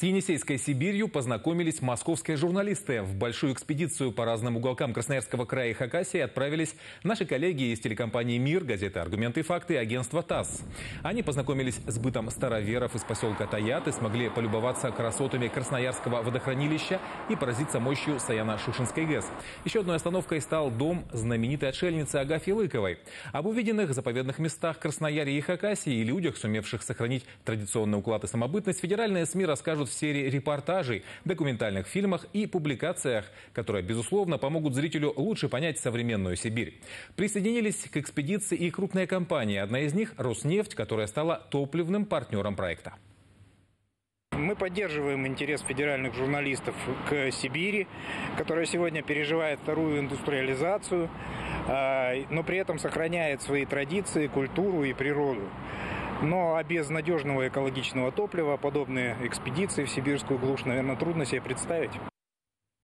С Енисейской Сибирью познакомились московские журналисты. В большую экспедицию по разным уголкам Красноярского края и Хакасии отправились наши коллеги из телекомпании «Мир», газеты «Аргументы и факты» и агентства ТАСС. Они познакомились с бытом староверов из поселка Таят и смогли полюбоваться красотами Красноярского водохранилища и поразиться мощью Саяно-Шушенской ГЭС. Еще одной остановкой стал дом знаменитой отшельницы Агафьи Лыковой. Об увиденных заповедных местах Красноярья и Хакасии и людях, сумевших сохранить традиционный уклад и самобытность, федеральные СМИ расскажут в серии репортажей, документальных фильмах и публикациях, которые, безусловно, помогут зрителю лучше понять современную Сибирь. Присоединились к экспедиции и крупные компании. Одна из них – «Роснефть», которая стала топливным партнером проекта. Мы поддерживаем интерес федеральных журналистов к Сибири, которая сегодня переживает вторую индустриализацию, но при этом сохраняет свои традиции, культуру и природу. Но без надежного экологичного топлива подобные экспедиции в сибирскую глушь, наверное, трудно себе представить.